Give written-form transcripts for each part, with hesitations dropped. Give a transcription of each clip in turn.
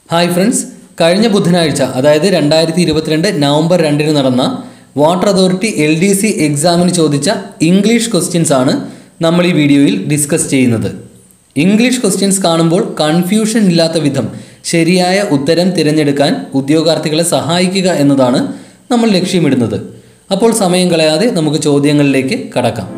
Hi friends, കഴിഞ്ഞ ബുധനാഴ്ച അതായത് 2022 നവംബർ 2 നടന്ന വാട്ടർ അതോറിറ്റി LDC എക്സാമിന് ചോദിച്ച ഇംഗ്ലീഷ് ക്വസ്റ്റ്യൻസ് ആണ് നമ്മൾ ഈ വീഡിയോയിൽ ഡിസ്കസ് ചെയ്യുന്നത്. ഇംഗ്ലീഷ് ക്വസ്റ്റ്യൻസ് കാണുമ്പോൾ കൺഫ്യൂഷൻ ഇല്ലാത്ത വിധം ശരിയായ ഉത്തരം തിരഞ്ഞെടുക്കാൻ ഉദ്യോഗാർത്ഥികളെ സഹായിക്കുക എന്നതാണ് നമ്മൾ ലക്ഷ്യമിടുന്നത്. അപ്പോൾ സമയം കളയാതെ നമുക്ക് ചോദ്യങ്ങളിലേക്ക് കടക്കാം.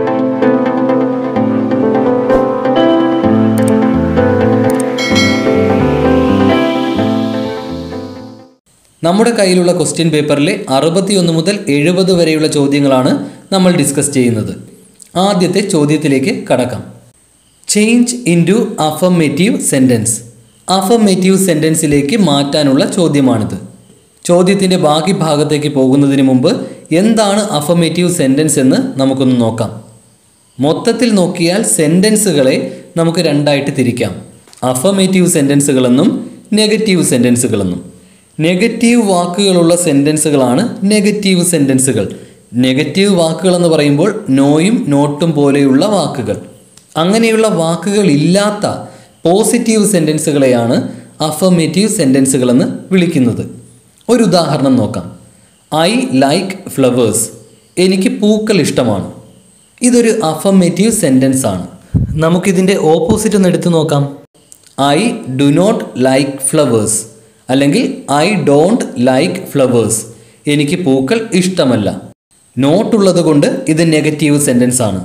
നമ്മുടെ കയ്യിലുള്ള ക്വസ്റ്റ്യൻ പേപ്പറിലെ 61 മുതൽ 70 വരെയുള്ള ചോദ്യങ്ങളാണ് നമ്മൾ ഡിസ്കസ് ചെയ്യുന്നത്. ആദ്യത്തെ ചോദ്യത്തിലേക്ക് കടക്കാം. Change into affirmative sentence. Affirmative സെൻറ്റൻസിലേക്ക് മാറ്റാനുള്ള ചോദ്യമാണിത്. ചോദ്യത്തിൻ്റെ ബാക്കി ഭാഗത്തേക്ക് പോകുന്നതിന് മുമ്പ് എന്താണ് അഫർമേറ്റീവ് സെൻറ്റൻസ് എന്ന് നമുക്കൊന്ന് നോക്കാം. മൊത്തത്തിൽ നോക്കിയാൽ സെൻറ്റൻസുകളെ നമുക്ക് രണ്ടായിട്ട് തിരിക്കാം. അഫർമേറ്റീവ് സെൻറ്റൻസുകളെന്നും നെഗറ്റീവ് സെൻറ്റൻസുകളെന്നും. നെഗറ്റീവ് വാക്കുകളുള്ള സെൻറ്റൻസുകളാണ് നെഗറ്റീവ് സെൻറ്റൻസുകൾ. നെഗറ്റീവ് വാക്കുകൾ എന്ന് പറയുമ്പോൾ നോയും നോട്ടും പോലെയുള്ള വാക്കുകൾ. അങ്ങനെയുള്ള വാക്കുകൾ ഇല്ലാത്ത പോസിറ്റീവ് സെൻറ്റൻസുകളെയാണ് അഫർമേറ്റീവ് സെൻറ്റൻസുകളെന്ന് വിളിക്കുന്നത്. ഒരു ഉദാഹരണം നോക്കാം. I like flowers. എനിക്ക് പൂക്കൾ ഇഷ്ടമാണ്. ഇതൊരു അഫർമേറ്റീവ് സെൻറ്റൻസ് ആണ്. നമുക്കിതിൻ്റെ ഓപ്പോസിറ്റ് ഒന്ന് എടുത്തു നോക്കാം. I do not like flowers അല്ലെങ്കിൽ ഐ ഡോണ്ട് ലൈക്ക് ഫ്ലവേഴ്സ്. എനിക്ക് പൂക്കൾ ഇഷ്ടമല്ല. നോട്ടുള്ളത് കൊണ്ട് ഇത് നെഗറ്റീവ് സെൻറ്റൻസ് ആണ്.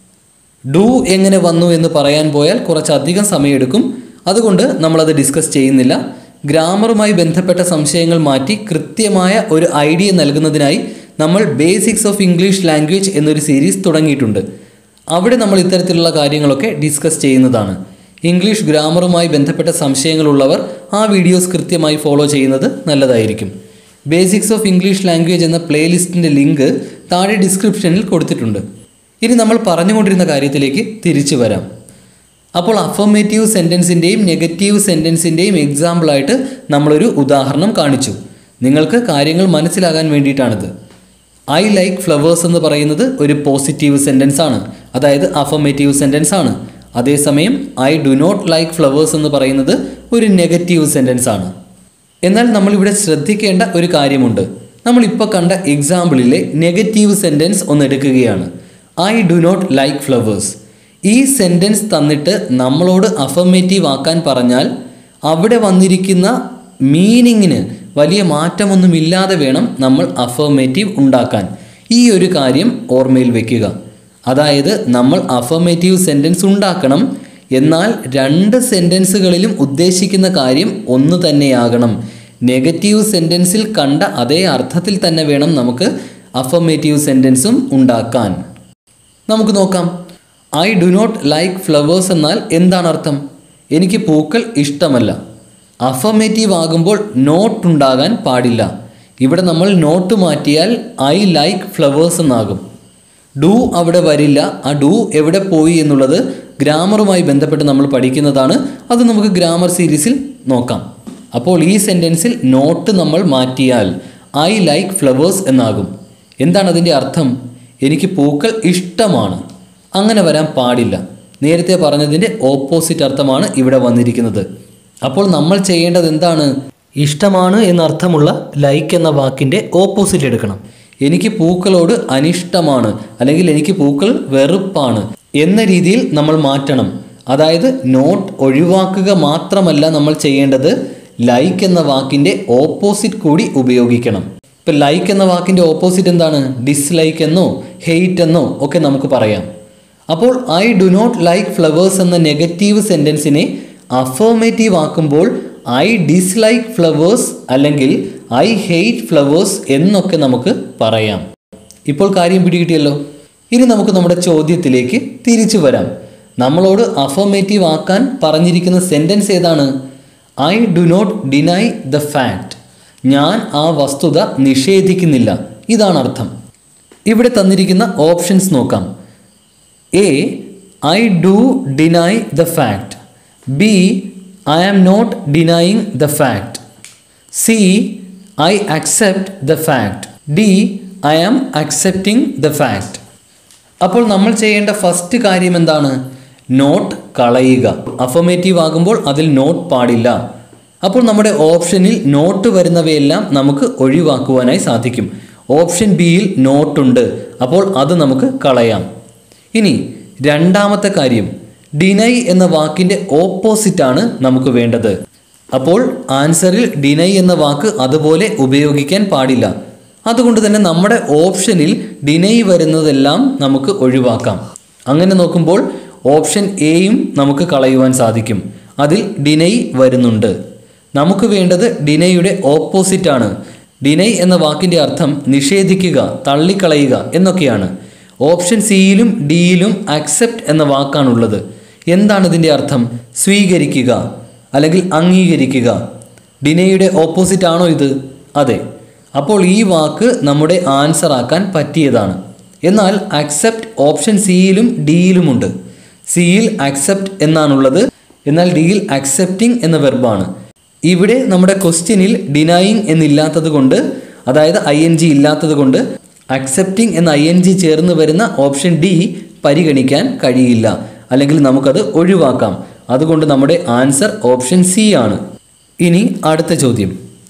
ഡു എങ്ങനെ വന്നു എന്ന് പറയാൻ പോയാൽ കുറച്ചധികം സമയമെടുക്കും. അതുകൊണ്ട് നമ്മളത് ഡിസ്കസ് ചെയ്യുന്നില്ല. ഗ്രാമറുമായി ബന്ധപ്പെട്ട സംശയങ്ങൾ മാറ്റി കൃത്യമായ ഒരു ഐഡിയ നൽകുന്നതിനായി നമ്മൾ ബേസിക്സ് ഓഫ് ഇംഗ്ലീഷ് ലാംഗ്വേജ് എന്നൊരു സീരീസ് തുടങ്ങിയിട്ടുണ്ട്. അവിടെ നമ്മൾ ഇത്തരത്തിലുള്ള കാര്യങ്ങളൊക്കെ ഡിസ്കസ് ചെയ്യുന്നതാണ്. ഇംഗ്ലീഷ് ഗ്രാമറുമായി ബന്ധപ്പെട്ട സംശയങ്ങളുള്ളവർ ആ വീഡിയോസ് കൃത്യമായി ഫോളോ ചെയ്യുന്നത് നല്ലതായിരിക്കും. ബേസിക്സ് ഓഫ് ഇംഗ്ലീഷ് ലാംഗ്വേജ് എന്ന പ്ലേലിസ്റ്റിൻ്റെ ലിങ്ക് താഴെ ഡിസ്ക്രിപ്ഷനിൽ കൊടുത്തിട്ടുണ്ട്. ഇനി നമ്മൾ പറഞ്ഞുകൊണ്ടിരുന്ന കാര്യത്തിലേക്ക് തിരിച്ചു വരാം. അപ്പോൾ അഫർമേറ്റീവ് സെൻറ്റൻസിൻ്റെയും നെഗറ്റീവ് സെൻറ്റൻസിൻ്റെയും എക്സാമ്പിളായിട്ട് നമ്മളൊരു ഉദാഹരണം കാണിച്ചു. നിങ്ങൾക്ക് കാര്യങ്ങൾ മനസ്സിലാകാൻ വേണ്ടിയിട്ടാണിത്. ഐ ലൈക്ക് ഫ്ലവേഴ്സ് എന്ന് പറയുന്നത് ഒരു പോസിറ്റീവ് സെൻറ്റൻസ് ആണ്, അതായത് അഫർമേറ്റീവ് സെൻറ്റൻസ് ആണ്. അതേസമയം I do not like flowers എന്ന് പറയുന്നത് ഒരു നെഗറ്റീവ് സെൻറ്റൻസ് ആണ്. എന്നാൽ നമ്മളിവിടെ ശ്രദ്ധിക്കേണ്ട ഒരു കാര്യമുണ്ട്. നമ്മളിപ്പോൾ കണ്ട എക്സാമ്പിളിലെ നെഗറ്റീവ് സെൻറ്റൻസ് ഒന്ന് എടുക്കുകയാണ്. I do not like flowers. ഈ സെൻറ്റൻസ് തന്നിട്ട് നമ്മളോട് അഫർമേറ്റീവ് ആക്കാൻ പറഞ്ഞാൽ അവിടെ വന്നിരിക്കുന്ന മീനിങ്ങിന് വലിയ മാറ്റമൊന്നുമില്ലാതെ വേണം നമ്മൾ അഫർമേറ്റീവ് ഉണ്ടാക്കാൻ. ഈ ഒരു കാര്യം ഓർമ്മയിൽ വയ്ക്കുക. അതായത് നമ്മൾ അഫർമേറ്റീവ് സെൻറ്റൻസ് ഉണ്ടാക്കണം, എന്നാൽ രണ്ട് സെൻറ്റൻസുകളിലും ഉദ്ദേശിക്കുന്ന കാര്യം ഒന്ന് തന്നെയാകണം. നെഗറ്റീവ് സെൻറ്റൻസിൽ കണ്ട അതേ അർത്ഥത്തിൽ തന്നെ വേണം നമുക്ക് അഫർമേറ്റീവ് സെൻറ്റൻസും ഉണ്ടാക്കാൻ. നമുക്ക് നോക്കാം. I do not like flowers എന്നാൽ എന്താണ് അർത്ഥം? എനിക്ക് പൂക്കൾ ഇഷ്ടമല്ല. അഫർമേറ്റീവ് ആകുമ്പോൾ നോട്ട് ഉണ്ടാകാൻ പാടില്ല. ഇവിടെ നമ്മൾ നോട്ട് മാറ്റിയാൽ ഐ ലൈക്ക് ഫ്ലവേഴ്സ് എന്നാകും. ഡു അവിടെ വരില്ല. ആ ഡു എവിടെ പോയി എന്നുള്ളത് ഗ്രാമറുമായി ബന്ധപ്പെട്ട് നമ്മൾ പഠിക്കുന്നതാണ്. അത് നമുക്ക് ഗ്രാമർ സീരീസിൽ നോക്കാം. അപ്പോൾ ഈ സെൻറ്റൻസിൽ നോട്ട് നമ്മൾ മാറ്റിയാൽ ഐ ലൈക്ക് ഫ്ലവേഴ്സ് എന്നാകും. എന്താണ് അതിൻ്റെ അർത്ഥം? എനിക്ക് പൂക്കൾ ഇഷ്ടമാണ്. അങ്ങനെ വരാൻ പാടില്ല. നേരത്തെ പറഞ്ഞതിൻ്റെ ഓപ്പോസിറ്റ് അർത്ഥമാണ് ഇവിടെ വന്നിരിക്കുന്നത്. അപ്പോൾ നമ്മൾ ചെയ്യേണ്ടത് എന്താണ്? ഇഷ്ടമാണ് എന്നർത്ഥമുള്ള ലൈക്ക് എന്ന വാക്കിൻ്റെ ഓപ്പോസിറ്റ് എടുക്കണം. എനിക്ക് പൂക്കളോട് അനിഷ്ടമാണ് അല്ലെങ്കിൽ എനിക്ക് പൂക്കൾ വെറുപ്പാണ് എന്ന രീതിയിൽ നമ്മൾ മാറ്റണം. അതായത് നോട്ട് ഒഴിവാക്കുക മാത്രമല്ല നമ്മൾ ചെയ്യേണ്ടത്, ലൈക്ക് എന്ന വാക്കിൻ്റെ ഓപ്പോസിറ്റ് കൂടി ഉപയോഗിക്കണം. ഇപ്പം ലൈക്ക് എന്ന വാക്കിൻ്റെ ഓപ്പോസിറ്റ് എന്താണ്? ഡിസ്ലൈക്ക് എന്നോ ഹെയ്റ്റ് എന്നോ ഒക്കെ നമുക്ക് പറയാം. അപ്പോൾ I do not like flowers എന്ന നെഗറ്റീവ് സെൻറ്റൻസിനെ അഫർമേറ്റീവ് ആക്കുമ്പോൾ ഐ ഡിസ്ലൈക്ക് ഫ്ലവേഴ്സ് അല്ലെങ്കിൽ ഐ ഹെയ്റ്റ് ഫ്ലവേഴ്സ് എന്നൊക്കെ നമുക്ക് പറയാം. ഇപ്പോൾ കാര്യം പിടികിട്ടിയല്ലോ. ഇനി നമുക്ക് നമ്മുടെ ചോദ്യത്തിലേക്ക് തിരിച്ചു വരാം. നമ്മളോട് അഫർമേറ്റീവ് ആക്കാൻ പറഞ്ഞിരിക്കുന്ന സെൻറ്റൻസ് ഏതാണ്? I do not deny the fact. ഞാൻ ആ വസ്തുത നിഷേധിക്കുന്നില്ല. ഇതാണ് അർത്ഥം. ഇവിടെ തന്നിരിക്കുന്ന ഓപ്ഷൻസ് നോക്കാം. A I do deny the fact. B I am not denying the fact. C. I accept the fact. D. I am accepting the fact. അപ്പോൾ നമ്മൾ ചെയ്യേണ്ട ഫസ്റ്റ് കാര്യം എന്താണ്? നോട്ട് കളയുക. അഫർമേറ്റീവ് ആകുമ്പോൾ അതിൽ നോട്ട് പാടില്ല. അപ്പോൾ നമ്മുടെ ഓപ്ഷനിൽ നോട്ട് വരുന്നവയെല്ലാം നമുക്ക് ഒഴിവാക്കുവാനായി സാധിക്കും. ഓപ്ഷൻ ബിയിൽ നോട്ടുണ്ട്, അപ്പോൾ അത് നമുക്ക് കളയാം. ഇനി രണ്ടാമത്തെ കാര്യം, ഡിനൈ എന്ന വാക്കിൻ്റെ ഓപ്പോസിറ്റാണ് നമുക്ക് വേണ്ടത്. അപ്പോൾ ആൻസറിൽ ഡിനൈ എന്ന വാക്ക് അതുപോലെ ഉപയോഗിക്കാൻ പാടില്ല. അതുകൊണ്ട് തന്നെ നമ്മുടെ ഓപ്ഷനിൽ ഡിനൈ വരുന്നതെല്ലാം നമുക്ക് ഒഴിവാക്കാം. അങ്ങനെ നോക്കുമ്പോൾ ഓപ്ഷൻ എയും നമുക്ക് കളയുവാൻ സാധിക്കും. അതിൽ ഡിനൈ വരുന്നുണ്ട്. നമുക്ക് വേണ്ടത് ഡിനൈയുടെ ഓപ്പോസിറ്റാണ്. ഡിനൈ എന്ന വാക്കിൻ്റെ അർത്ഥം നിഷേധിക്കുക, തള്ളിക്കളയുക എന്നൊക്കെയാണ്. ഓപ്ഷൻ സിയിലും ഡിയിലും അക്സെപ്റ്റ് എന്ന വാക്കാണുള്ളത്. എന്താണ് ഇതിൻ്റെ അർത്ഥം? സ്വീകരിക്കുക അല്ലെങ്കിൽ അംഗീകരിക്കുക. ഡിനൈയുടെ ഓപ്പോസിറ്റ് ആണോ ഇത്? അതെ. അപ്പോൾ ഈ വാക്ക് നമ്മുടെ ആൻസർ ആക്കാൻ പറ്റിയതാണ്. എന്നാൽ അക്സെപ്റ്റ് ഓപ്ഷൻ സിയിലും ഡിയിലുമുണ്ട്. സിയിൽ അക്സെപ്റ്റ് എന്നാണുള്ളത്, എന്നാൽ ഡിയിൽ അക്സെപ്റ്റിംഗ് എന്ന വെർബാണ്. ഇവിടെ നമ്മുടെ ക്വസ്റ്റ്യനിൽ ഡിനൈയിങ് എന്നില്ലാത്തത് കൊണ്ട്, അതായത് ING ഇല്ലാത്തത് കൊണ്ട് അക്സെപ്റ്റിംഗ് എന്ന ING ചേർന്ന് വരുന്ന ഓപ്ഷൻ ഡി പരിഗണിക്കാൻ കഴിയില്ല, അല്ലെങ്കിൽ നമുക്കത് ഒഴിവാക്കാം. അതുകൊണ്ട് നമ്മുടെ ആൻസർ ഓപ്ഷൻ സി ആണ്. ഇനി അടുത്ത ചോദ്യം,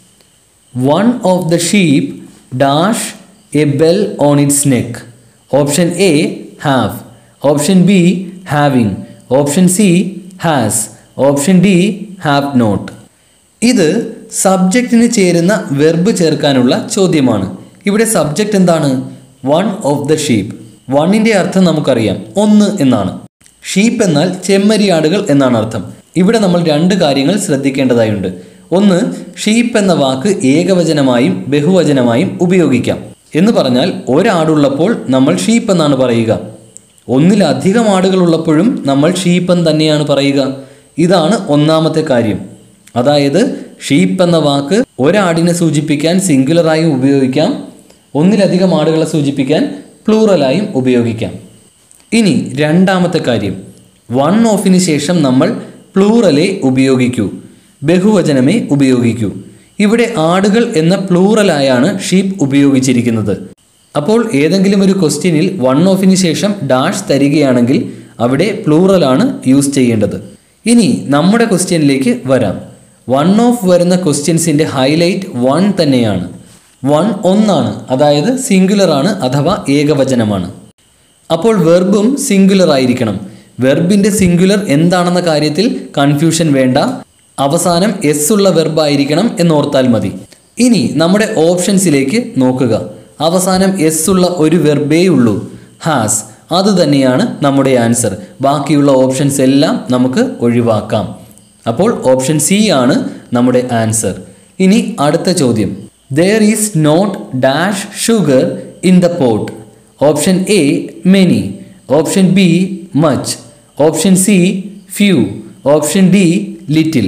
one of the sheep dash a bell on its neck. Option A have, option B having, option C has, option D have not. ഇത് സബ്ജക്റ്റിന് ചേരുന്ന വെർബ് ചേർക്കാനുള്ള ചോദ്യമാണ്. ഇവിടെ സബ്ജക്റ്റ് എന്താണ്? One of the sheep. വണ്ണിൻ്റെ അർത്ഥം നമുക്കറിയാം, ഒന്ന് എന്നാണ്. ഷീപ്പ് എന്നാൽ ചെമ്മരിയാടുകൾ എന്നാണ് അർത്ഥം. ഇവിടെ നമ്മൾ രണ്ട് കാര്യങ്ങൾ ശ്രദ്ധിക്കേണ്ടതായുണ്ട്. ഒന്ന്, ഷീപ്പ് എന്ന വാക്ക് ഏകവചനമായും ബഹുവചനമായും ഉപയോഗിക്കാം. എന്ന് പറഞ്ഞാൽ ഒരാടുള്ളപ്പോൾ നമ്മൾ ഷീപ്പ് എന്നാണ് പറയുക. ഒന്നിലധികം ആടുകളുള്ളപ്പോഴും നമ്മൾ ഷീപ്പ് തന്നെയാണ് പറയുക. ഇതാണ് ഒന്നാമത്തെ കാര്യം. അതായത് ഷീപ്പ് എന്ന വാക്ക് ഒരാടിനെ സൂചിപ്പിക്കാൻ സിംഗുലറായും ഉപയോഗിക്കാം, ഒന്നിലധികം ആടുകളെ സൂചിപ്പിക്കാൻ പ്ലൂറലായും ഉപയോഗിക്കാം. ഇനി രണ്ടാമത്തെ കാര്യം, വൺ ഓഫിന് ശേഷം നമ്മൾ പ്ലൂറലേ ഉപയോഗിക്കൂ, ബഹുവചനമേ ഉപയോഗിക്കൂ. ഇവിടെ ആടുകൾ എന്ന പ്ലൂറലായാണ് ഷീപ്പ് ഉപയോഗിച്ചിരിക്കുന്നത്. അപ്പോൾ ഏതെങ്കിലും ഒരു ക്വസ്റ്റ്യനിൽ വൺ ഓഫിന് ശേഷം ഡാഷ് തരികയാണെങ്കിൽ അവിടെ പ്ലൂറലാണ് യൂസ് ചെയ്യേണ്ടത്. ഇനി നമ്മുടെ ക്വസ്റ്റ്യനിലേക്ക് വരാം. വൺ ഓഫ് വരുന്ന ക്വസ്റ്റ്യൻസിൻ്റെ ഹൈലൈറ്റ് വൺ തന്നെയാണ്. വൺ ഒന്നാണ്, അതായത് സിംഗുലറാണ് അഥവാ ഏകവചനമാണ്. അപ്പോൾ വെർബും സിംഗുലർ ആയിരിക്കണം. വെർബിൻ്റെ സിംഗുലർ എന്താണെന്ന കാര്യത്തിൽ കൺഫ്യൂഷൻ വേണ്ട. അവസാനം എസ് ഉള്ള വെർബായിരിക്കണം എന്നോർത്താൽ മതി. ഇനി നമ്മുടെ ഓപ്ഷൻസിലേക്ക് നോക്കുക. അവസാനം എസ് ഉള്ള ഒരു വെർബേ ഉള്ളൂ, ഹാസ്. അത് തന്നെയാണ് നമ്മുടെ ആൻസർ. ബാക്കിയുള്ള ഓപ്ഷൻസ് എല്ലാം നമുക്ക് ഒഴിവാക്കാം. അപ്പോൾ ഓപ്ഷൻ സി ആണ് നമ്മുടെ ആൻസർ. ഇനി അടുത്ത ചോദ്യം, there is not dash sugar in the pot. Option A many, option B much, option C few, option D little.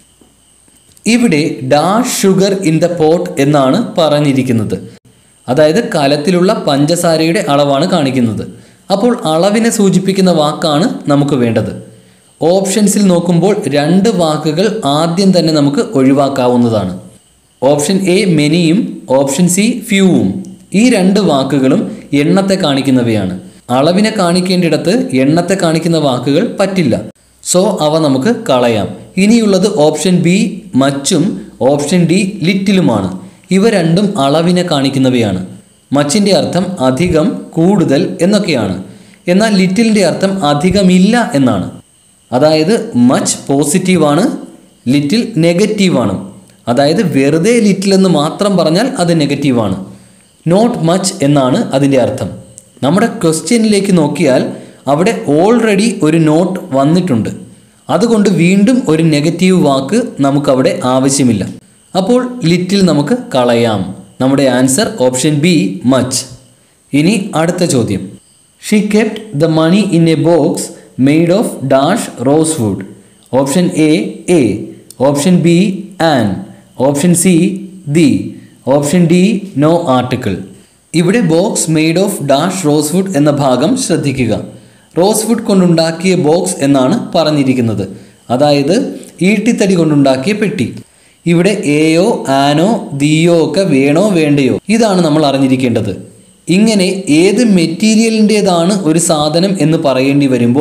ഇവിടെ dash sugar in the pot എന്നാണ് പറഞ്ഞിരിക്കുന്നത്. അതായത് കലത്തിലുള്ള പഞ്ചസാരയുടെ അളവാണ് കാണിക്കുന്നത്. അപ്പോൾ അളവിനെ സൂചിപ്പിക്കുന്ന വാക്കാണ് നമുക്ക് വേണ്ടത്. ഓപ്ഷൻസിൽ നോക്കുമ്പോൾ രണ്ട് വാക്കുകൾ ആദ്യം തന്നെ നമുക്ക് ഒഴിവാക്കാവുന്നതാണ്. ഓപ്ഷൻ എ മെനിയും ഓപ്ഷൻ സി ഫ്യൂവും. ഈ രണ്ട് വാക്കുകളും എണ്ണത്തെ കാണിക്കുന്നവയാണ്. അളവിനെ കാണിക്കേണ്ടിടത്ത് എണ്ണത്തെ കാണിക്കുന്ന വാക്കുകൾ പറ്റില്ല. സോ അവ നമുക്ക് കളയാം. ഇനിയുള്ളത് ഓപ്ഷൻ ബി മച്ചും ഓപ്ഷൻ ഡി ലിറ്റിലുമാണ്. ഇവ രണ്ടും അളവിനെ കാണിക്കുന്നവയാണ്. മച്ചിൻ്റെ അർത്ഥം അധികം, കൂടുതൽ എന്നൊക്കെയാണ്. എന്നാൽ ലിറ്റിലിൻ്റെ അർത്ഥം അധികമില്ല എന്നാണ്. അതായത് മച്ച് പോസിറ്റീവാണ്, ലിറ്റിൽ നെഗറ്റീവാണ്. അതായത് വെറുതെ ലിറ്റിൽ എന്ന് മാത്രം പറഞ്ഞാൽ അത് നെഗറ്റീവാണ്. നോട്ട് മച്ച് എന്നാണ് അതിൻ്റെ അർത്ഥം. നമ്മുടെ ക്വസ്റ്റ്യനിലേക്ക് നോക്കിയാൽ അവിടെ ഓൾറെഡി ഒരു നോട്ട് വന്നിട്ടുണ്ട്. അതുകൊണ്ട് വീണ്ടും ഒരു നെഗറ്റീവ് വാക്ക് നമുക്കവിടെ ആവശ്യമില്ല. അപ്പോൾ ലിറ്റിൽ നമുക്ക് കളയാം. നമ്മുടെ ആൻസർ ഓപ്ഷൻ ബി മച്ച്. ഇനി അടുത്ത ചോദ്യം, she kept the money in a box made of dash rose wood. Option A, option B an, option C the, option D no article. ഇവിടെ box made of dash rose wood എന്ന ഭാഗം ശ്രദ്ധിക്കുക. Rose would കൊണ്ടുണ്ടാക്കിയ box എന്നാണ് പറഞ്ഞിരിക്കുന്നത്. അതായത് ഈട്ടിത്തടി കൊണ്ടുണ്ടാക്കിയ പെട്ടി. ഇവിടെ എയോ ആനോ ദിയോ ഒക്കെ വേണോ വേണ്ടയോ ഇതാണ് നമ്മൾ അറിഞ്ഞിരിക്കേണ്ടത്. ഇങ്ങനെ ഏത് മെറ്റീരിയലിൻ്റേതാണ് ഒരു സാധനം എന്ന് പറയേണ്ടി വരുമ്പോൾ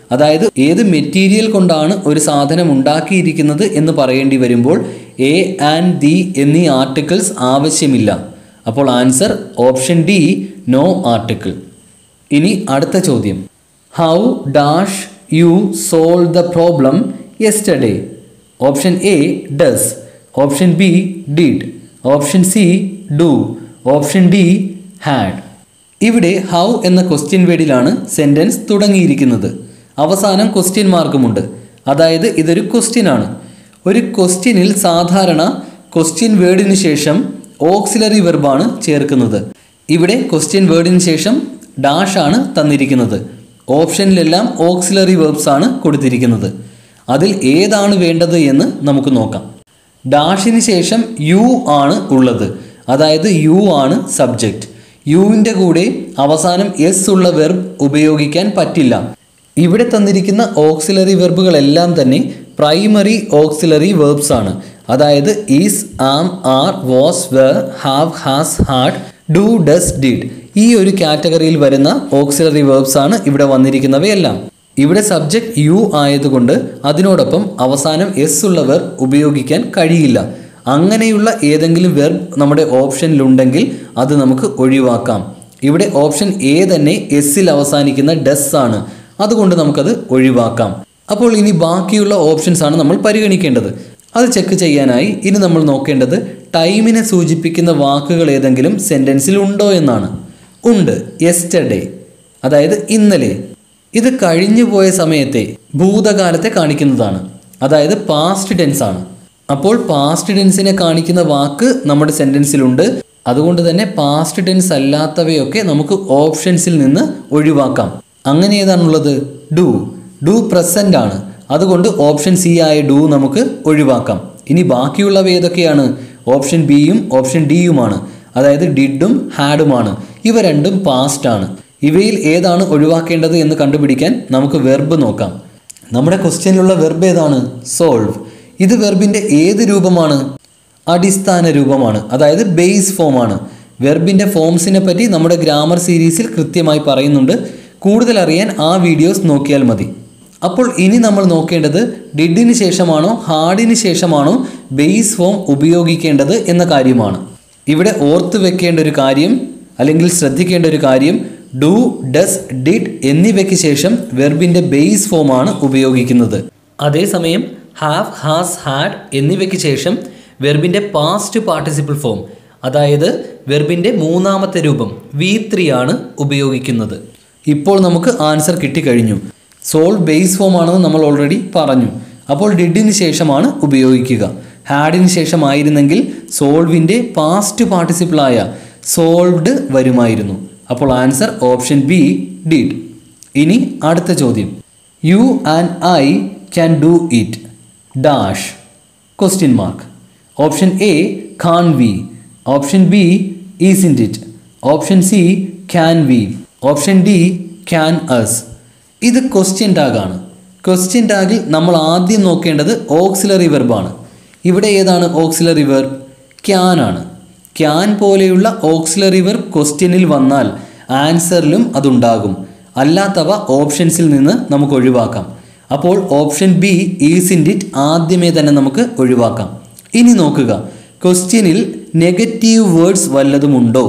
അതായത് ഏത് മെറ്റീരിയൽ കൊണ്ടാണ് ഒരു സാധനം ഉണ്ടാക്കിയിരിക്കുന്നത് എന്ന് പറയേണ്ടി വരുമ്പോൾ എ ആൻഡ് ദി എന്നീ ആർട്ടിക്കിൾസ് ആവശ്യമില്ല. അപ്പോൾ answer option D, no article. ഇനി അടുത്ത ചോദ്യം. How dash you solve the problem yesterday? Option A does, option B did, option C do, option D had. ഇവിടെ ഹൗ എന്ന ക്വസ്റ്റ്യൻ വേർഡിലാണ് സെൻറ്റൻസ് തുടങ്ങിയിരിക്കുന്നത്. അവസാനം ക്വസ്റ്റ്യൻ മാർക്കുമുണ്ട്. അതായത് ഇതൊരു ക്വസ്റ്റ്യൻ ആണ്. ഒരു ക്വസ്റ്റ്യനിൽ സാധാരണ ക്വസ്റ്റ്യൻ വേർഡിന് ശേഷം ഓക്സിലറി വെർബാണ് ചേർക്കുന്നത്. ഇവിടെ ക്വസ്റ്റ്യൻ വേർഡിന് ശേഷം ഡാഷ് ആണ് തന്നിരിക്കുന്നത്. ഓപ്ഷനിലെല്ലാം ഓക്സിലറി വെർബ്സ് ആണ് കൊടുത്തിരിക്കുന്നത്. അതിൽ ഏതാണ് വേണ്ടത് എന്ന് നമുക്ക് നോക്കാം. ഡാഷിന് ശേഷം യു ആണ് ഉള്ളത്. അതായത് യു ആണ് സബ്ജക്റ്റ്. യുവിൻ്റെ കൂടെ അവസാനം എസ് ഉള്ള വെർബ് ഉപയോഗിക്കാൻ പറ്റില്ല. ഇവിടെ തന്നിരിക്കുന്ന ഓക്സിലറി വെർബുകളെല്ലാം തന്നെ പ്രൈമറി ഓക്സിലറി വെർബ്സ് ആണ്. അതായത് is, am, are, was, were, have, has, had, do, does, did ഈ ഒരു കാറ്റഗറിയിൽ വരുന്ന ഓക്സിലറി വെർബ്സ് ആണ് ഇവിടെ വന്നിരിക്കുന്നവയെല്ലാം. ഇവിടെ സബ്ജക്റ്റ് യു ആയതുകൊണ്ട് അതിനോടൊപ്പം അവസാനം എസ് ഉള്ള വെർബ് ഉപയോഗിക്കാൻ കഴിയില്ല. അങ്ങനെയുള്ള ഏതെങ്കിലും വെർബ് നമ്മുടെ ഓപ്ഷനിലുണ്ടെങ്കിൽ അത് നമുക്ക് ഒഴിവാക്കാം. ഇവിടെ ഓപ്ഷൻ എ തന്നെ എസ്സിൽ അവസാനിക്കുന്ന ഡസ് ആണ്. അതുകൊണ്ട് നമുക്കത് ഒഴിവാക്കാം. അപ്പോൾ ഇനി ബാക്കിയുള്ള ഓപ്ഷൻസ് ആണ് നമ്മൾ പരിഗണിക്കേണ്ടത്. അത് ചെക്ക് ചെയ്യാനായി ഇനി നമ്മൾ നോക്കേണ്ടത് ടൈമിനെ സൂചിപ്പിക്കുന്ന വാക്കുകൾ ഏതെങ്കിലും സെൻറ്റൻസിൽ ഉണ്ടോ എന്നാണ്. ഉണ്ട്, യെസ്റ്റർഡേ, അതായത് ഇന്നലെ. ഇത് കഴിഞ്ഞു പോയ സമയത്തെ ഭൂതകാലത്തെ കാണിക്കുന്നതാണ്. അതായത് പാസ്റ്റ് ടെൻസ് ആണ്. അപ്പോൾ പാസ്റ്റ് ടെൻസിനെ കാണിക്കുന്ന വാക്ക് നമ്മുടെ സെൻറ്റൻസിലുണ്ട്. അതുകൊണ്ട് തന്നെ പാസ്റ്റ് ടെൻസ് അല്ലാത്തവയൊക്കെ നമുക്ക് ഓപ്ഷൻസിൽ നിന്ന് ഒഴിവാക്കാം. അങ്ങനെ ഏതാണുള്ളത്? ഡു. ഡു പ്രസൻ്റ് ആണ്. അതുകൊണ്ട് ഓപ്ഷൻ സി ആയ ഡു നമുക്ക് ഒഴിവാക്കാം. ഇനി ബാക്കിയുള്ളവ ഏതൊക്കെയാണ്? ഓപ്ഷൻ ബിയും ഓപ്ഷൻ ഡിയുമാണ്. അതായത് ഡിഡും ഹാഡുമാണ്. ഇവ രണ്ടും പാസ്റ്റ് ആണ്. ഇവയിൽ ഏതാണ് ഒഴിവാക്കേണ്ടത് എന്ന് കണ്ടുപിടിക്കാൻ നമുക്ക് വെർബ് നോക്കാം. നമ്മുടെ ക്വസ്റ്റ്യനിലുള്ള വെർബ് ഏതാണ്? സോൾവ്. ഇത് വെർബിൻ്റെ ഏത് രൂപമാണ്? അടിസ്ഥാന രൂപമാണ്. അതായത് ബേസ് ഫോമാണ്. വെർബിൻ്റെ ഫോംസിനെ പറ്റി നമ്മുടെ ഗ്രാമർ സീരീസിൽ കൃത്യമായി പറയുന്നുണ്ട്. കൂടുതൽ അറിയാൻ ആ വീഡിയോസ് നോക്കിയാൽ മതി. അപ്പോൾ ഇനി നമ്മൾ നോക്കേണ്ടത് ഡിഡിന് ശേഷമാണോ ഹാഡിന് ശേഷമാണോ ബേസ് ഫോം ഉപയോഗിക്കേണ്ടത് എന്ന കാര്യമാണ്. ഇവിടെ ഓർത്ത് വെക്കേണ്ട ഒരു കാര്യം അല്ലെങ്കിൽ ശ്രദ്ധിക്കേണ്ട ഒരു കാര്യം, ഡു, ഡസ്, ഡിഡ് എന്നിവയ്ക്ക് ശേഷം വെർബിൻ്റെ ബേസ് ഫോമാണ് ഉപയോഗിക്കുന്നത്. അതേസമയം ഹാവ്, ഹാസ്, ഹാഡ് എന്നിവയ്ക്ക് ശേഷം വെർബിൻ്റെ പാസ്റ്റ് പാർട്ടിസിപ്പിൾ ഫോം, അതായത് വെർബിൻ്റെ മൂന്നാമത്തെ രൂപം V3 ആണ് ഉപയോഗിക്കുന്നത്. ഇപ്പോൾ നമുക്ക് ആൻസർ കിട്ടിക്കഴിഞ്ഞു. സോൾവ് ബേസ് ഫോം ആണെന്ന് നമ്മൾ ഓൾറെഡി പറഞ്ഞു. അപ്പോൾ ഡിഡിന് ശേഷമാണ് ഉപയോഗിക്കുക. ഹാഡിന് ശേഷമായിരുന്നെങ്കിൽ സോൾവിൻ്റെ പാസ്റ്റ് പാർട്ടിസിപ്പിളായ സോൾവ്ഡ് വരുമായിരുന്നു. അപ്പോൾ ആൻസർ ഓപ്ഷൻ ബി, ഡിഡ്. ഇനി അടുത്ത ചോദ്യം. You and I can do it dash question mark. Option A can't we, option B isn't it, option C can we, option D can us. ഇത് question ടാഗാണ്. Question ടാഗിൽ നമ്മൾ ആദ്യം നോക്കേണ്ടത് auxiliary വെർബാണ്. ഇവിടെ ഏതാണ് ഓക്സിലറി വെർബ്? ക്യാൻ ആണ്. ക്യാൻ പോലെയുള്ള ഓക്സിലറി വെർബ് ക്വസ്റ്റ്യനിൽ വന്നാൽ ആൻസറിലും അതുണ്ടാകും. അല്ലാത്തവ ഓപ്ഷൻസിൽ നിന്ന് നമുക്ക് ഒഴിവാക്കാം. അപ്പോൾ ഓപ്ഷൻ ബി ഈസിൻറ്റ് ഇറ്റ് ആദ്യമേ തന്നെ നമുക്ക് ഒഴിവാക്കാം. ഇനി നോക്കുക, ക്വസ്റ്റ്യനിൽ നെഗറ്റീവ് വേർഡ്സ് വല്ലതുമുണ്ടോ?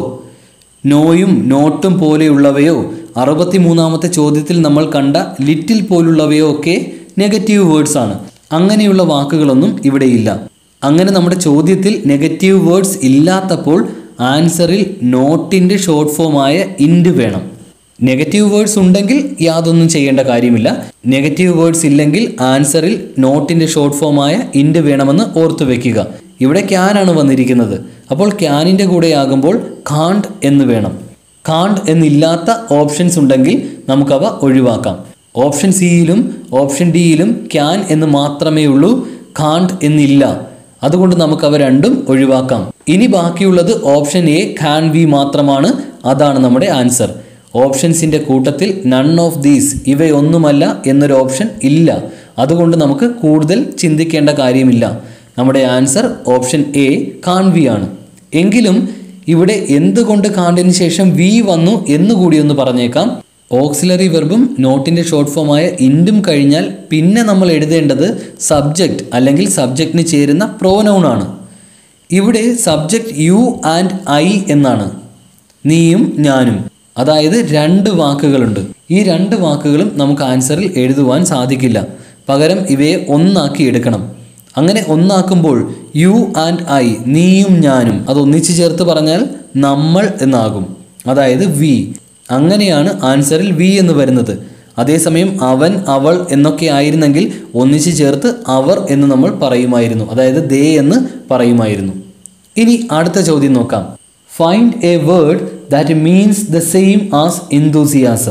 നോയും നോട്ടും പോലെയുള്ളവയോ 63ാമത്തെ ചോദ്യത്തിൽ നമ്മൾ കണ്ട ലിറ്റിൽ പോലുള്ളവയോ ഒക്കെ നെഗറ്റീവ് വേർഡ്സ് ആണ്. അങ്ങനെയുള്ള വാക്കുകളൊന്നും ഇവിടെയില്ല. അങ്ങനെ നമ്മുടെ ചോദ്യത്തിൽ നെഗറ്റീവ് വേർഡ്സ് ഇല്ലാത്തപ്പോൾ ആൻസറിൽ നോട്ടിൻ്റെ ഷോർട്ട് ഫോമായ ഇൻഡ് വേണം. നെഗറ്റീവ് വേർഡ്സ് ഉണ്ടെങ്കിൽ യാതൊന്നും ചെയ്യേണ്ട കാര്യമില്ല. നെഗറ്റീവ് വേർഡ്സ് ഇല്ലെങ്കിൽ ആൻസറിൽ നോട്ടിൻ്റെ ഷോർട്ട് ഫോമായ ഇൻഡ് വേണമെന്ന് ഓർത്തു വെക്കുക. ഇവിടെ ക്യാനാണ് വന്നിരിക്കുന്നത്. അപ്പോൾ ക്യാനിൻ്റെ കൂടെ ആകുമ്പോൾ കാണ്ട് എന്ന് വേണം. കാണ്ട് എന്നില്ലാത്ത ഓപ്ഷൻസ് ഉണ്ടെങ്കിൽ നമുക്കവ ഒഴിവാക്കാം. ഓപ്ഷൻ സിയിലും ഓപ്ഷൻ ഡിയിലും ക്യാൻ എന്ന് മാത്രമേ ഉള്ളൂ, കാണ്ട് എന്നില്ല. അതുകൊണ്ട് നമുക്കവ രണ്ടും ഒഴിവാക്കാം. ഇനി ബാക്കിയുള്ളത് ഓപ്ഷൻ എ ക്യാൻ വി മാത്രമാണ്. അതാണ് നമ്മുടെ ആൻസർ. ഓപ്ഷൻസിൻ്റെ കൂട്ടത്തിൽ നൺ ഓഫ് ദീസ്, ഇവയൊന്നുമല്ല എന്നൊരു ഓപ്ഷൻ ഇല്ല. അതുകൊണ്ട് നമുക്ക് കൂടുതൽ ചിന്തിക്കേണ്ട കാര്യമില്ല. നമ്മുടെ answer option A can't we ആണ്. എങ്കിലും ഇവിടെ എന്തുകൊണ്ട് കാണ്ടിന് ശേഷം വി വന്നു എന്നുകൂടി ഒന്ന് പറഞ്ഞേക്കാം. ഓക്സിലറി വെർബും നോട്ടിൻ്റെ ഷോർട്ട് ഫോമായ ഇൻഡും കഴിഞ്ഞാൽ പിന്നെ നമ്മൾ എഴുതേണ്ടത് സബ്ജക്റ്റ് അല്ലെങ്കിൽ സബ്ജക്റ്റിന് ചേരുന്ന പ്രോനൗൺ ആണ്. ഇവിടെ സബ്ജക്റ്റ് യു ആൻഡ് ഐ എന്നാണ്. നീയും ഞാനും, അതായത് രണ്ട് വാക്കുകളുണ്ട്. ഈ രണ്ട് വാക്കുകളും നമുക്ക് ആൻസറിൽ എഴുതുവാൻ സാധിക്കില്ല. പകരം ഇവയെ ഒന്നാക്കി എടുക്കണം. അങ്ങനെ ഒന്നാക്കുമ്പോൾ യു ആൻഡ് ഐ, നീയും ഞാനും, അത് ഒന്നിച്ചു ചേർത്ത് പറഞ്ഞാൽ നമ്മൾ എന്നാകും, അതായത് വി. അങ്ങനെയാണ് ആൻസറിൽ വി എന്ന് വരുന്നത്. അതേസമയം അവൻ, അവൾ എന്നൊക്കെ ആയിരുന്നെങ്കിൽ ഒന്നിച്ചു ചേർത്ത് അവർ എന്ന് നമ്മൾ പറയുമായിരുന്നു, അതായത് ദേ എന്ന് പറയുമായിരുന്നു. ഇനി അടുത്ത ചോദ്യം നോക്കാം. Find a word that means the same as enthusiasm.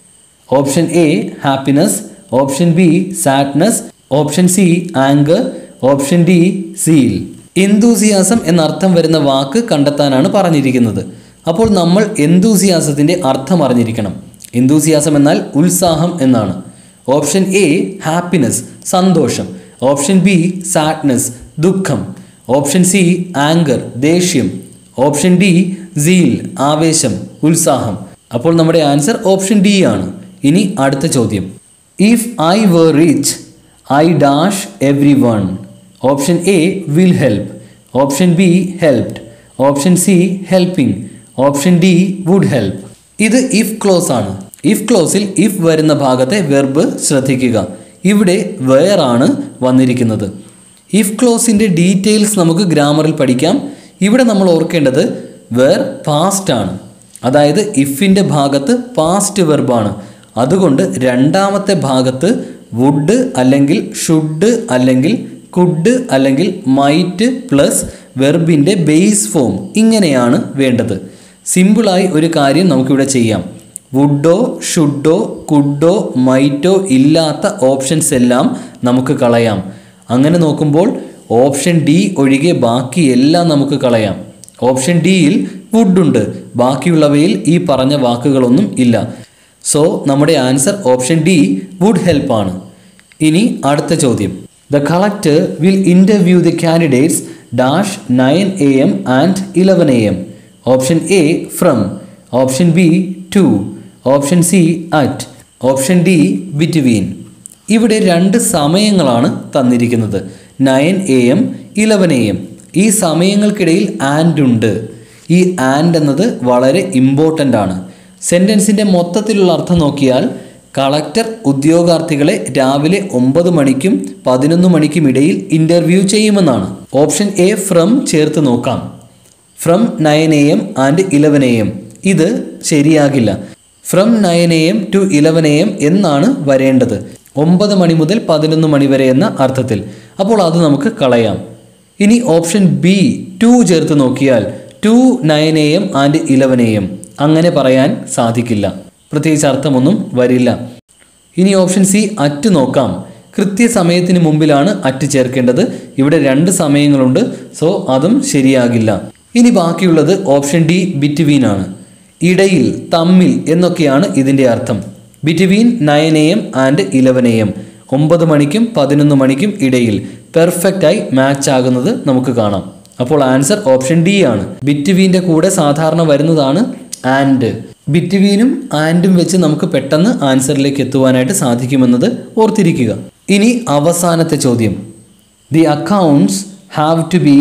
Option A happiness, option B sadness, option C anger, option D zeal. enthusiasm എന്നർത്ഥം വരുന്ന വാക്ക് കണ്ടെത്താനാണ് പറഞ്ഞിരിക്കുന്നത്. അപ്പോൾ നമ്മൾ enthusiasത്തിന്റെ അർത്ഥം അറിഞ്ഞിരിക്കണം. enthusiasm എന്നാൽ ഉത്സാഹം എന്നാണ്. ഓപ്ഷൻ എ ഹാപ്പിനെസ്, സന്തോഷം. ഓപ്ഷൻ ബി സാഡ്നെസ്, ദുഃഖം. ഓപ്ഷൻ സി ആങ്കർ, ദേഷ്യം. ഓപ്ഷൻ ഡി സീൽ, ആവേശം, ഉത്സാഹം. അപ്പോൾ നമ്മുടെ ആൻസർ ഓപ്ഷൻ ഡി ആണ്. ഇനി അടുത്ത ചോദ്യം. If I were rich, I dash everyone. Option A will help, option B helped, option C helping, option D would help. ഇത് ഇഫ് ക്ലോസ് ആണ്. ഇഫ് ക്ലോസിൽ ഇഫ് വരുന്ന ഭാഗത്തെ വെർബ് ശ്രദ്ധിക്കുക. ഇവിടെ വേർ ആണ് വന്നിരിക്കുന്നത്. ഇഫ് ക്ലോസിൻ്റെ ഡീറ്റെയിൽസ് നമുക്ക് ഗ്രാമറിൽ പഠിക്കാം. ഇവിടെ നമ്മൾ ഓർക്കേണ്ടത് വേർ പാസ്റ്റ് ആണ്, അതായത് ഇഫിൻ്റെ ഭാഗത്ത് പാസ്റ്റ് വെർബാണ്. അതുകൊണ്ട് രണ്ടാമത്തെ ഭാഗത്ത് വുഡ് അല്ലെങ്കിൽ ഷുഡ് അല്ലെങ്കിൽ കുഡ് അല്ലെങ്കിൽ മൈറ്റ് പ്ലസ് വെർബിൻ്റെ ബേസ് ഫോം ഇങ്ങനെയാണ് വേണ്ടത്. സിമ്പിളായി ഒരു കാര്യം നമുക്കിവിടെ ചെയ്യാം. വുഡോ ഷുഡോ കുഡോ മൈറ്റോ ഇല്ലാത്ത ഓപ്ഷൻസ് എല്ലാം നമുക്ക് കളയാം. അങ്ങനെ നോക്കുമ്പോൾ ഓപ്ഷൻ ഡി ഒഴികെ ബാക്കിയെല്ലാം നമുക്ക് കളയാം. ഓപ്ഷൻ ഡിയിൽ വുഡുണ്ട്, ബാക്കിയുള്ളവയിൽ ഈ പറഞ്ഞ വാക്കുകളൊന്നും ഇല്ല. സോ നമ്മുടെ answer option D would help ആണ്. ഇനി അടുത്ത ചോദ്യം. The collector will interview the candidates dash 9 AM and 11 AM. Option A from, option B to, option C at, option D between. ഇവിടെ രണ്ട് സമയങ്ങളാണ് തന്നിരിക്കുന്നത്, 9 AM 11 AM. ഈ സമയങ്ങൾക്കിടയിൽ ആൻഡ് ഉണ്ട്. ഈ ആൻഡ് എന്നത് വളരെ ഇമ്പോർട്ടൻ്റ് ആണ്. സെൻറ്റൻസിൻ്റെ മൊത്തത്തിലുള്ള അർത്ഥം നോക്കിയാൽ കളക്ടർ ഉദ്യോഗാർത്ഥികളെ രാവിലെ 9 മണിക്കും 11 മണിക്കും ഇടയിൽ ഇൻ്റർവ്യൂ ചെയ്യുമെന്നാണ്. ഓപ്ഷൻ എ ഫ്രം ചേർത്ത് നോക്കാം. ഫ്രം 9 AM ആൻഡ് 11 AM ഇത് ശരിയാകില്ല. ഫ്രം 9 AM ടു 11 AM എന്നാണ് വരേണ്ടത്, 9 മണി മുതൽ 11 മണി വരെ എന്ന അർത്ഥത്തിൽ. അപ്പോൾ അത് നമുക്ക് കളയാം. ഇനി ഓപ്ഷൻ ബി ടു ചേർത്ത് നോക്കിയാൽ ടു 9 AM ആൻഡ് 11 AM അങ്ങനെ പറയാൻ സാധിക്കില്ല, പ്രത്യേകിച്ച് അർത്ഥമൊന്നും വരില്ല. ഇനി ഓപ്ഷൻ സി അറ്റ് നോക്കാം. കൃത്യസമയത്തിന് മുമ്പിലാണ് അറ്റ് ചേർക്കേണ്ടത്. ഇവിടെ രണ്ട് സമയങ്ങളുണ്ട്, സോ അതും ശരിയാകില്ല. ഇനി ബാക്കിയുള്ളത് ഓപ്ഷൻ ഡി ബിറ്റ്വീൻ ആണ്. ഇടയിൽ, തമ്മിൽ എന്നൊക്കെയാണ് ഇതിൻ്റെ അർത്ഥം. ബിറ്റ്വീൻ 9 AM ആൻഡ് 11 AM 9 മണിക്കും 11 മണിക്കും ഇടയിൽ പെർഫെക്റ്റായി മാച്ച് ആകുന്നത് നമുക്ക് കാണാം. അപ്പോൾ ആൻസർ ഓപ്ഷൻ ഡി ആണ്. ബിറ്റ്വീൻ്റെ കൂടെ സാധാരണ വരുന്നതാണ് ആൻഡ്. ബിറ്റ്വീനും ആൻഡും വെച്ച് നമുക്ക് പെട്ടെന്ന് ആൻസറിലേക്ക് എത്തുവാനായിട്ട് സാധിക്കുമെന്നത് ഓർത്തിരിക്കുക. ഇനി അവസാനത്തെ ചോദ്യം. The accounts have to be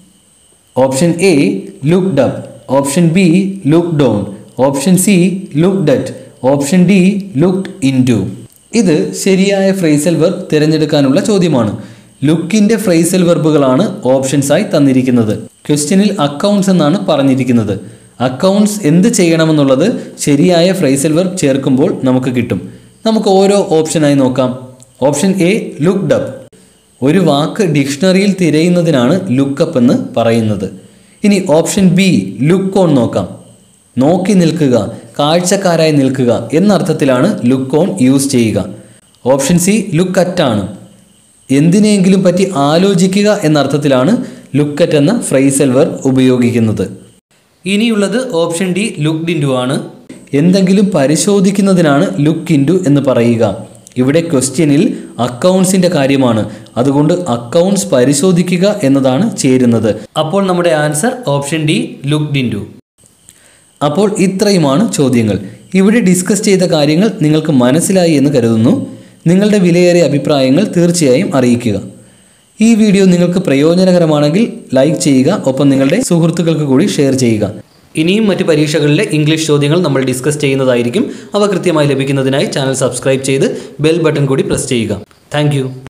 option A looked up, option B look down, option C looked at, option D looked into. ഇത് ശരിയായ ഫ്രേസൽ വെർബ് തിരഞ്ഞെടുക്കാനുള്ള ചോദ്യമാണ്. ലുക്കിൻ്റെ ഫ്രേസൽ വെർബുകളാണ് ഓപ്ഷൻസായി തന്നിരിക്കുന്നത്. ക്വസ്റ്റ്യനിൽ അക്കൗണ്ട്സ് എന്നാണ് പറഞ്ഞിരിക്കുന്നത്. അക്കൗണ്ട്സ് എന്ത് ചെയ്യണമെന്നുള്ളത് ശരിയായ ഫ്രേസൽ വെർബ് ചേർക്കുമ്പോൾ നമുക്ക് കിട്ടും. നമുക്ക് ഓരോ ഓപ്ഷനായി നോക്കാം. Option A looked up. ഒരു വാക്ക് ഡിക്ഷണറിയിൽ തിരയുന്നതിനാണ് ലുക്കപ്പ് എന്ന് പറയുന്നത്. ഇനി ഓപ്ഷൻ ബി ലുക്ക് ഓൺ നോക്കാം. നോക്കി നിൽക്കുക, കാഴ്ചക്കാരായി നിൽക്കുക എന്നർത്ഥത്തിലാണ് ലുക്ക് ഓൺ യൂസ് ചെയ്യുക. ഓപ്ഷൻ സി ലുക്ക് അറ്റ് ആണ്. എന്തിനെങ്കിലും പറ്റി ആലോചിക്കുക എന്നർത്ഥത്തിലാണ് ലുക്ക് അറ്റ് എന്ന ഫ്രേസൽ വെർബ് ഉപയോഗിക്കുന്നത്. ഇനിയുള്ളത് ഓപ്ഷൻ ഡി ലുക്ക്ഡ് ഇൻടു ആണ്. എന്തെങ്കിലും പരിശോധിക്കുന്നതിനാണ് ലുക്ക് ഇൻടു എന്ന് പറയുക. ഇവിടെ ക്വസ്റ്റ്യനിൽ അക്കൗണ്ട്സിൻ്റെ കാര്യമാണ്, അതുകൊണ്ട് അക്കൗണ്ട്സ് പരിശോധിക്കുക എന്നതാണ് ചേരുന്നത്. അപ്പോൾ നമ്മുടെ answer option D looked into. അപ്പോൾ ഇത്രയുമാണ് ചോദ്യങ്ങൾ. ഇവിടെ ഡിസ്കസ് ചെയ്ത കാര്യങ്ങൾ നിങ്ങൾക്ക് മനസ്സിലായി എന്ന് കരുതുന്നു. നിങ്ങളുടെ വിലയേറിയ അഭിപ്രായങ്ങൾ തീർച്ചയായും അറിയിക്കുക. ഈ വീഡിയോ നിങ്ങൾക്ക് പ്രയോജനകരമാണെങ്കിൽ ലൈക്ക് ചെയ്യുക, ഒപ്പം നിങ്ങളുടെ സുഹൃത്തുക്കൾക്ക് കൂടി ഷെയർ ചെയ്യുക. ഇനിയും മറ്റ് പരീക്ഷകളിലെ ഇംഗ്ലീഷ് ചോദ്യങ്ങൾ നമ്മൾ ഡിസ്കസ് ചെയ്യുന്നതായിരിക്കും. അവ കൃത്യമായി ലഭിക്കുന്നതിനായി ചാനൽ സബ്സ്ക്രൈബ് ചെയ്ത് ബെൽ ബട്ടൺ കൂടി പ്രസ് ചെയ്യുക. താങ്ക്